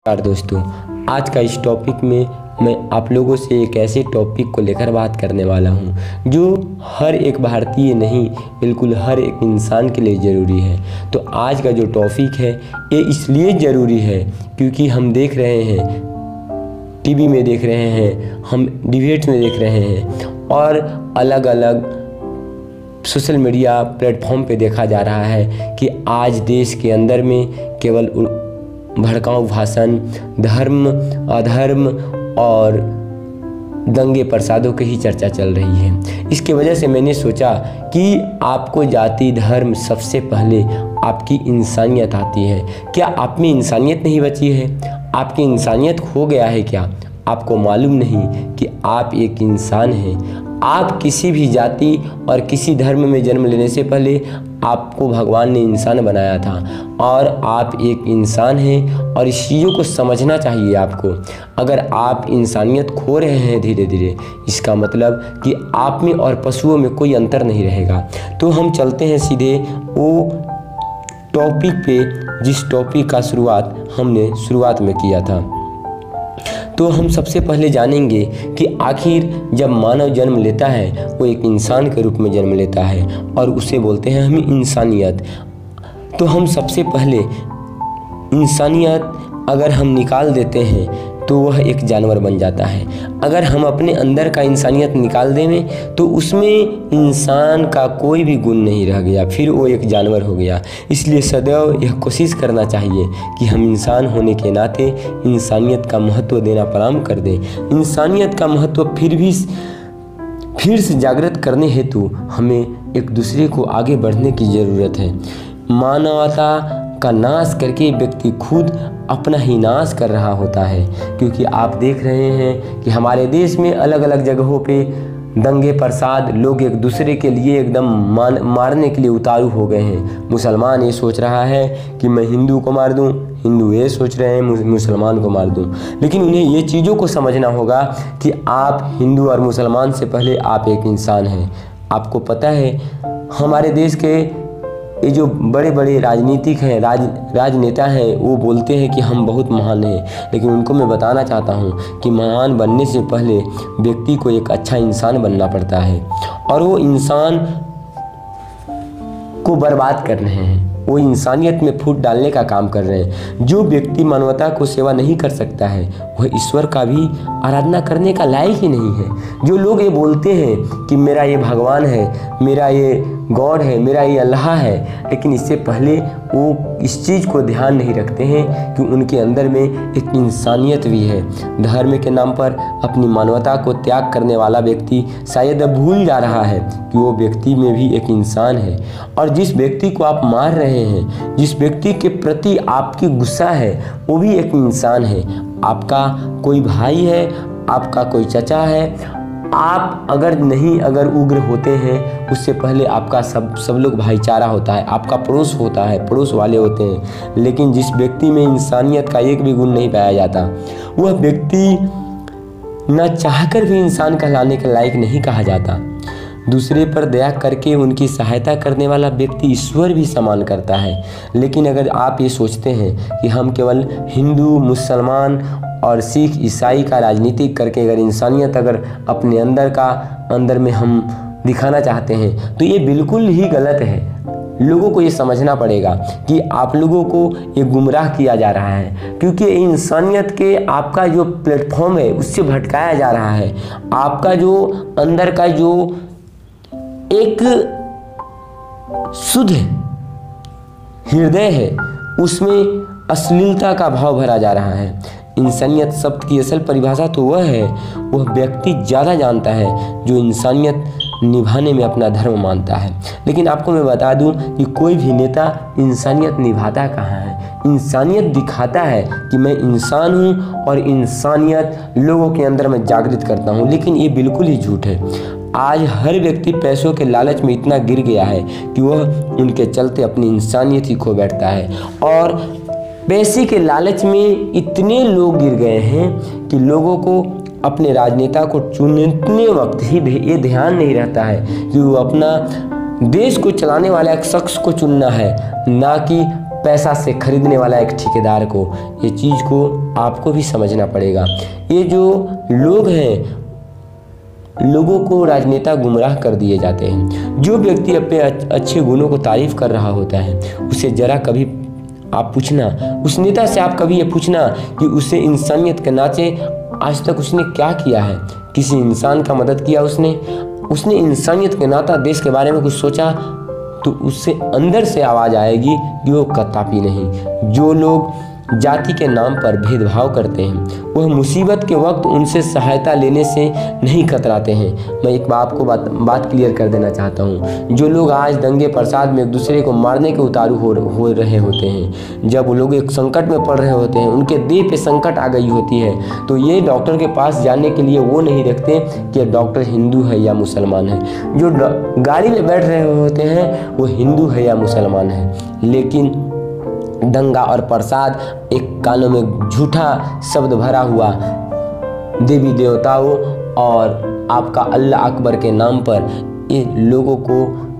नमस्कार दोस्तों, आज का इस टॉपिक में मैं आप लोगों से एक ऐसे टॉपिक को लेकर बात करने वाला हूं जो हर एक भारतीय नहीं बिल्कुल हर एक इंसान के लिए ज़रूरी है। तो आज का जो टॉपिक है ये इसलिए ज़रूरी है क्योंकि हम देख रहे हैं, टीवी में देख रहे हैं, हम डिबेट्स में देख रहे हैं और अलग अलग सोशल मीडिया प्लेटफॉर्म पे देखा जा रहा है कि आज देश के अंदर में केवल भड़काऊ भाषण, धर्म अधर्म और दंगे प्रसादों की ही चर्चा चल रही है। इसके वजह से मैंने सोचा कि आपको जाति धर्म सबसे पहले आपकी इंसानियत आती है। क्या आप में इंसानियत नहीं बची है? आपकी इंसानियत खो गया है क्या? आपको मालूम नहीं कि आप एक इंसान हैं। आप किसी भी जाति और किसी धर्म में जन्म लेने से पहले आपको भगवान ने इंसान बनाया था और आप एक इंसान हैं और इस चीज़ों को समझना चाहिए आपको। अगर आप इंसानियत खो रहे हैं धीरे धीरे, इसका मतलब कि आप में और पशुओं में कोई अंतर नहीं रहेगा। तो हम चलते हैं सीधे वो टॉपिक पे जिस टॉपिक का शुरुआत हमने शुरुआत में किया था। तो हम सबसे पहले जानेंगे कि आखिर जब मानव जन्म लेता है वो एक इंसान के रूप में जन्म लेता है और उसे बोलते हैं हम इंसानियत। तो हम सबसे पहले इंसानियत अगर हम निकाल देते हैं तो वह एक जानवर बन जाता है। अगर हम अपने अंदर का इंसानियत निकाल दें तो उसमें इंसान का कोई भी गुण नहीं रह गया, फिर वो एक जानवर हो गया। इसलिए सदैव यह कोशिश करना चाहिए कि हम इंसान होने के नाते इंसानियत का महत्व देना प्रारंभ कर दें। इंसानियत का महत्व फिर से जागृत करने हेतु हमें एक दूसरे को आगे बढ़ने की ज़रूरत है। मानवता का नाश करके व्यक्ति खुद अपना ही नाश कर रहा होता है, क्योंकि आप देख रहे हैं कि हमारे देश में अलग अलग जगहों पे दंगे प्रसाद, लोग एक दूसरे के लिए एकदम मारने के लिए उतारू हो गए हैं। मुसलमान ये सोच रहा है कि मैं हिंदू को मार दूं, हिंदू ये सोच रहे हैं मुसलमान को मार दूं। लेकिन उन्हें ये चीज़ों को समझना होगा कि आप हिंदू और मुसलमान से पहले आप एक इंसान हैं। आपको पता है हमारे देश के ये जो बड़े बड़े राजनीतिक हैं, राजनेता हैं, वो बोलते हैं कि हम बहुत महान हैं, लेकिन उनको मैं बताना चाहता हूँ कि महान बनने से पहले व्यक्ति को एक अच्छा इंसान बनना पड़ता है और वो इंसान को बर्बाद कर रहे हैं, वो इंसानियत में फूट डालने का काम कर रहे हैं। जो व्यक्ति मानवता को सेवा नहीं कर सकता है वह ईश्वर का भी आराधना करने का लायक ही नहीं है। जो लोग ये बोलते हैं कि मेरा ये भगवान है, मेरा ये गॉड है, मेरा ये अल्लाह है, लेकिन इससे पहले वो इस चीज़ को ध्यान नहीं रखते हैं कि उनके अंदर में एक इंसानियत भी है। धर्म के नाम पर अपनी मानवता को त्याग करने वाला व्यक्ति शायद अब भूल जा रहा है कि वो व्यक्ति में भी एक इंसान है। और जिस व्यक्ति को आप मार रहे हैं, जिस व्यक्ति के प्रति आपकी गुस्सा है, वो भी एक इंसान है। आपका कोई भाई है, आपका कोई चचा है, आप अगर उग्र होते हैं उससे पहले आपका सब लोग भाईचारा होता है, आपका पड़ोस होता है, पड़ोस वाले होते हैं। लेकिन जिस व्यक्ति में इंसानियत का एक भी गुण नहीं पाया जाता, वह व्यक्ति न चाहकर भी इंसान कहलाने के लायक नहीं कहा जाता। दूसरे पर दया करके उनकी सहायता करने वाला व्यक्ति ईश्वर भी सम्मान करता है। लेकिन अगर आप ये सोचते हैं कि हम केवल हिंदू, मुसलमान और सिख, ईसाई का राजनीति करके अगर इंसानियत अगर अपने अंदर में हम दिखाना चाहते हैं तो ये बिल्कुल ही गलत है। लोगों को ये समझना पड़ेगा कि आप लोगों को ये गुमराह किया जा रहा है, क्योंकि इंसानियत के आपका जो प्लेटफॉर्म है उससे भटकाया जा रहा है। आपका जो अंदर का जो एक शुद्ध हृदय है उसमें अश्लीलता का भाव भरा जा रहा है। इंसानियत शब्द की असल परिभाषा तो वह है, वह व्यक्ति ज़्यादा जानता है जो इंसानियत निभाने में अपना धर्म मानता है। लेकिन आपको मैं बता दूं कि कोई भी नेता इंसानियत निभाता कहाँ है। इंसानियत दिखाता है कि मैं इंसान हूँ और इंसानियत लोगों के अंदर मैं जागृत करता हूँ, लेकिन ये बिल्कुल ही झूठ है। आज हर व्यक्ति पैसों के लालच में इतना गिर गया है कि वह उनके चलते अपनी इंसानियत ही खो बैठता है। और पैसे के लालच में इतने लोग गिर गए हैं कि लोगों को अपने राजनेता को चुनने वक्त ही ये ध्यान नहीं रहता है कि वो अपना देश को चलाने वाला एक शख्स को चुनना है, ना कि पैसा से खरीदने वाला एक ठेकेदार को। ये चीज़ को आपको भी समझना पड़ेगा। ये जो लोग हैं, लोगों को राजनेता गुमराह कर दिए जाते हैं। जो व्यक्ति अपने अच्छे गुणों को तारीफ कर रहा होता है, उसे जरा कभी आप पूछना, उस नेता से आप कभी ये पूछना कि उसे इंसानियत के नाते आज तक उसने क्या किया है। किसी इंसान का मदद किया उसने इंसानियत के नाता देश के बारे में कुछ सोचा, तो उससे अंदर से आवाज़ आएगी कि वो कदापि नहीं। जो लोग जाति के नाम पर भेदभाव करते हैं, वह मुसीबत के वक्त उनसे सहायता लेने से नहीं कतराते हैं। मैं एक आपको बात क्लियर कर देना चाहता हूँ। जो लोग आज दंगे प्रसाद में एक दूसरे को मारने के उतारू हो रहे होते हैं, जब वो लोग एक संकट में पड़ रहे होते हैं, उनके देह पे संकट आ गई होती है, तो ये डॉक्टर के पास जाने के लिए वो नहीं देखते कि डॉक्टर हिंदू है या मुसलमान है। जो गाड़ी में बैठ रहे होते हैं वो हिंदू है या मुसलमान है। लेकिन दंगा और प्रसाद, एक कानों में झूठा शब्द भरा हुआ देवी देवताओं और आपका अल्लाह अकबर के नाम पर ये लोगों को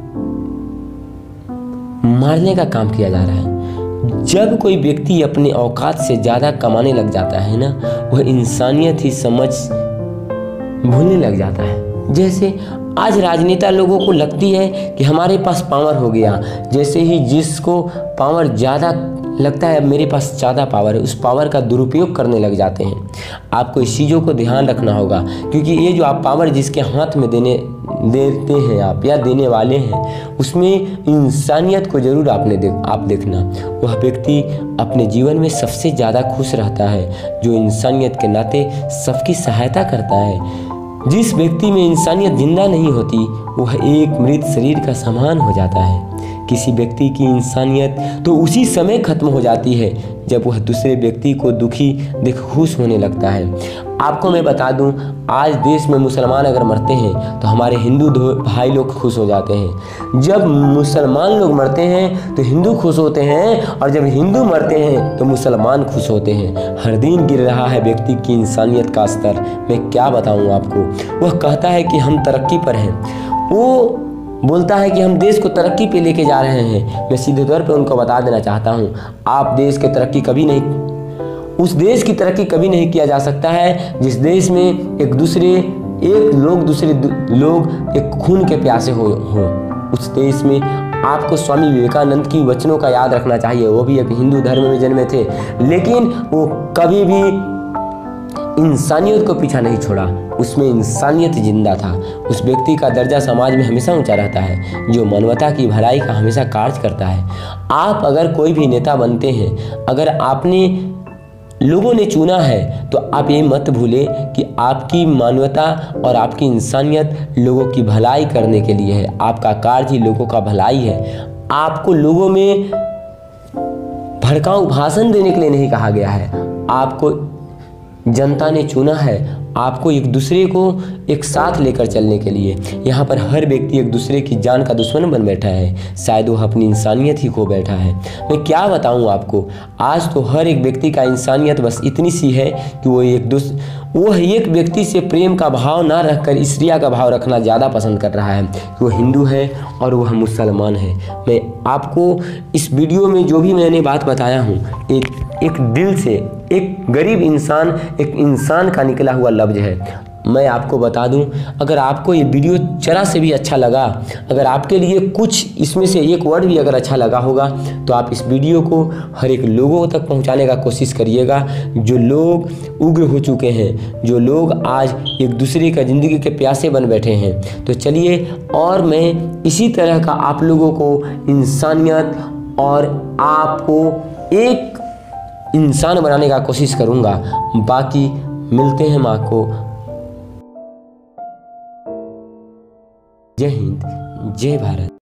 मारने का काम किया जा रहा है। जब कोई व्यक्ति अपने औकात से ज़्यादा कमाने लग जाता है ना, वह इंसानियत ही समझ भूलने लग जाता है। जैसे आज राजनेता लोगों को लगती है कि हमारे पास पावर हो गया। जैसे ही जिसको पावर ज़्यादा लगता है, मेरे पास ज़्यादा पावर है, उस पावर का दुरुपयोग करने लग जाते हैं। आपको इस चीज़ों को ध्यान रखना होगा, क्योंकि ये जो आप पावर जिसके हाथ में देते हैं आप या देने वाले हैं, उसमें इंसानियत को जरूर आप देखना। वह व्यक्ति अपने जीवन में सबसे ज़्यादा खुश रहता है जो इंसानियत के नाते सबकी सहायता करता है। जिस व्यक्ति में इंसानियत जिंदा नहीं होती, वह एक मृत शरीर का समान हो जाता है। किसी व्यक्ति की इंसानियत तो उसी समय खत्म हो जाती है जब वह दूसरे व्यक्ति को दुखी देख खुश होने लगता है। आपको मैं बता दूं, आज देश में मुसलमान अगर मरते हैं तो हमारे हिंदू भाई लोग खुश हो जाते हैं। जब मुसलमान लोग मरते हैं तो हिंदू खुश होते हैं, और जब हिंदू मरते हैं तो मुसलमान खुश होते हैं। हर दिन गिर रहा है व्यक्ति की इंसानियत का स्तर। मैं क्या बताऊं आपको। वह कहता है कि हम तरक्की पर हैं, वो बोलता है कि हम देश को तरक्की पे लेके जा रहे हैं। मैं सीधे तौर पे उनको बता देना चाहता हूँ, आप देश की तरक्की कभी नहीं, उस देश की तरक्की कभी नहीं किया जा सकता है जिस देश में दूसरे लोग एक खून के प्यासे हो। उस देश में आपको स्वामी विवेकानंद की वचनों का याद रखना चाहिए। वो भी एक हिंदू धर्म में जन्मे थे, लेकिन वो कभी भी इंसानियत को पीछा नहीं छोड़ा। उसमें इंसानियत जिंदा था। उस व्यक्ति का दर्जा समाज में हमेशा ऊंचा रहता है जो मानवता की भलाई का हमेशा कार्य करता है। आप अगर कोई भी नेता बनते हैं, अगर आपने लोगों ने चुना है, तो आप ये मत भूलें कि आपकी मानवता और आपकी इंसानियत लोगों की भलाई करने के लिए है। आपका कार्य ही लोगों का भलाई है। आपको लोगों में भड़काऊ भाषण देने के लिए नहीं कहा गया है। आपको जनता ने चुना है आपको एक दूसरे को एक साथ लेकर चलने के लिए। यहाँ पर हर व्यक्ति एक दूसरे की जान का दुश्मन बन बैठा है। शायद वो अपनी इंसानियत ही खो बैठा है। मैं क्या बताऊँ आपको, आज तो हर एक व्यक्ति का इंसानियत बस इतनी सी है कि वो एक व्यक्ति से प्रेम का भाव ना रखकर ईर्ष्या का भाव रखना ज़्यादा पसंद कर रहा है। वो हिंदू है और वह मुसलमान है। मैं आपको इस वीडियो में जो भी मैंने बात बताया हूँ, एक दिल से, एक गरीब इंसान, एक इंसान का निकला हुआ लफ्ज़ है। मैं आपको बता दूं, अगर आपको ये वीडियो जरा से भी अच्छा लगा, अगर आपके लिए कुछ इसमें से एक वर्ड भी अगर अच्छा लगा होगा, तो आप इस वीडियो को हर एक लोगों तक पहुंचाने का कोशिश करिएगा। जो लोग उग्र हो चुके हैं, जो लोग आज एक दूसरे का ज़िंदगी के प्यासे बन बैठे हैं, तो चलिए, और मैं इसी तरह का आप लोगों को इंसानियत और आपको एक इंसान बनाने का कोशिश करूँगा। बाकी मिलते हैं माँ को। जय हिंद, जय भारत।